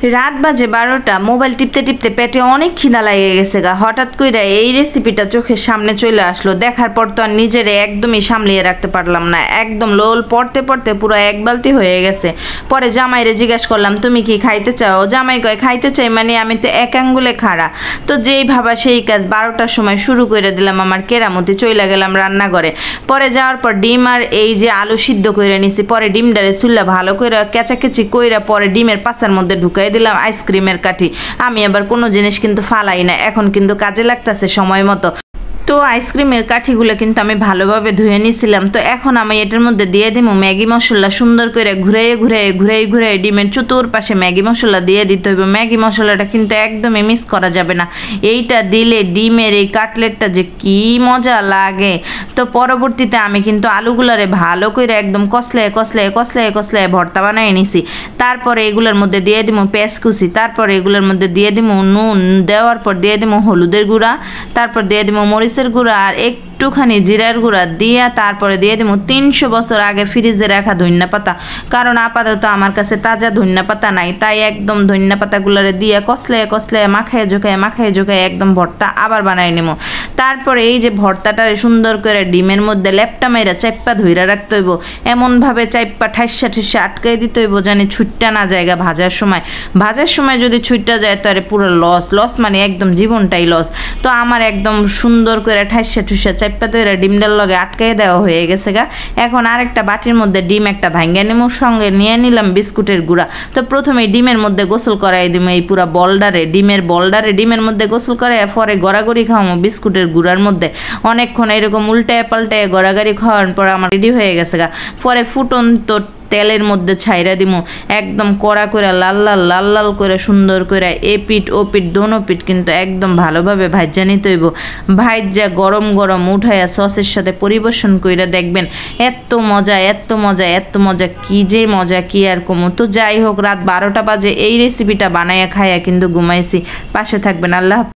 রাত বাজে 12টা, মোবাইল টিপতে টিপতে পেটে অনেক খিদা লাগে গেছে গা। হঠাৎ কইরা এই রেসিপিটা চোখের সামনে চলে আসলো। দেখার পর তো আর নিজেরে একদমই সামলিয়ে রাখতে পারলাম না, একদম লোল পড়তে পড়তে পুরো এক বালতি হয়ে গেছে। পরে জামাইরে জিজ্ঞাসা করলাম, তুমি কি খাইতে চাও? জামাই কয়, খাইতে চাই মানে আমি তো এক আঙ্গুলে খাড়া। তো যেই ভাবা সেই কাজ, 12টার সময় শুরু করে দিলাম আমার কেরামতি, চইলা গেলাম রান্নাঘরে। পরে যাওয়ার পর ডিম আর এই যে আলু সিদ্ধ করে নিছি, পরে ডিমটারে চুল্লা ভালো করে কেচাকেচি কইরা পরে ডিমের পাশার মধ্যে ঢুকাই দিলাম আইসক্রিমের কাঠি। আমি আবার কোনো জিনিস কিন্তু ফালাই না, এখন কিন্তু কাজে লাগতেছে সময় মতো। তো আইসক্রিমের কাঠিগুলো কিন্তু আমি ভালোভাবে ধুয়ে নিয়েছিলাম। তো এখন আমি এটার মধ্যে দিয়ে দিব ম্যাগি মশলা। সুন্দর করে ঘুরে ডিমের চতুর্পাশে ম্যাগি মশলা দিয়ে দিতে হবে। ম্যাগি মশলাটা কিন্তু একদমই মিস করা যাবে না, এইটা দিলে ডিমের এই কাটলেটটা যে কি মজা লাগে। তো পরবর্তীতে আমি কিন্তু আলুগুলারে ভালো করে একদম কসলায় ভর্তা বানিয়ে নিছি। তারপরে এগুলোর মধ্যে দিয়ে দিব পেঁয়াজ কুচি, তারপরে এগুলোর মধ্যে দিয়ে দিব নুন, দেওয়ার পর দিয়ে দিব হলুদের গুঁড়া, তারপর দিয়ে দিব মরিচের গুঁড়া আর একটুখানি জিরার গুঁড়া দিয়া তারপরে দিয়ে দিব 300 বছর আগে ফ্রিজে রাখা ধনিয়া পাতা। কারণ আপাতত আমার কাছে তাজা ধনিয়া পাতা নাই, তাই একদম ধনিয়া পাতাগুলোরে দিয়ে কসলায় মাখায় জোখায় একদম ভর্তা আবার বানাই নেব। তারপরে এই যে ভর্তাটারে সুন্দর করে ডিমের মধ্যে লেপটা মাইরা চাইপ্পা ধইরা রাখতে হইব। এমনভাবে চাইপ্পা ঠাইসা আটকাই দিতে হইব জানি ছুটটা না জায়গা। ভাজার সময় যদি ছুটটা যায় তো আরে পুরো লস মানে একদম জীবনটাই লস। তো আমার একদম সুন্দর করে ঠাইসা চাইপ্পা ধইরা ডিমটার লগে আটকাই দেওয়া হয়ে গেছে গা। এখন আরেকটা বাটির মধ্যে ডিম একটা ভাঙ্গা নেমু, সঙ্গে নিয়ে নিলাম বিস্কুটের গুঁড়া। তো প্রথমে ডিমের মধ্যে গোসল করাই দিব, এই পুরা ডিমের মধ্যে গোসল করাই পরে গড়াগড়ি খাওয়াবো বিস্কুটের গুঁড়ার মধ্যে। অনেকক্ষণ এরকম উল্টায় পাল্টায় গড়াগড়ি খাওয়ার পর আমার রেডি হয়ে গেছে গা। পরে ফুটন্ত তেলের মধ্যে ছাইরা দিমু, একদম কড়া করে লাল করে সুন্দর করে এপিট ওপিট দোনো পিঠ কিন্তু একদম ভালোভাবে ভাজ্যা নিতে হইব। ভাজ্যা গরম উঠাইয়া সসের সাথে পরিবেশন কইরা দেখবেন এত মজা কি যে মজা, কি আর কমু। তো যাই হোক, রাত 12টা বাজে এই রেসিপিটা বানাইয়া খাইয়া কিন্তু ঘুমাইছি। পাশে থাকবেন। আল্লাহ।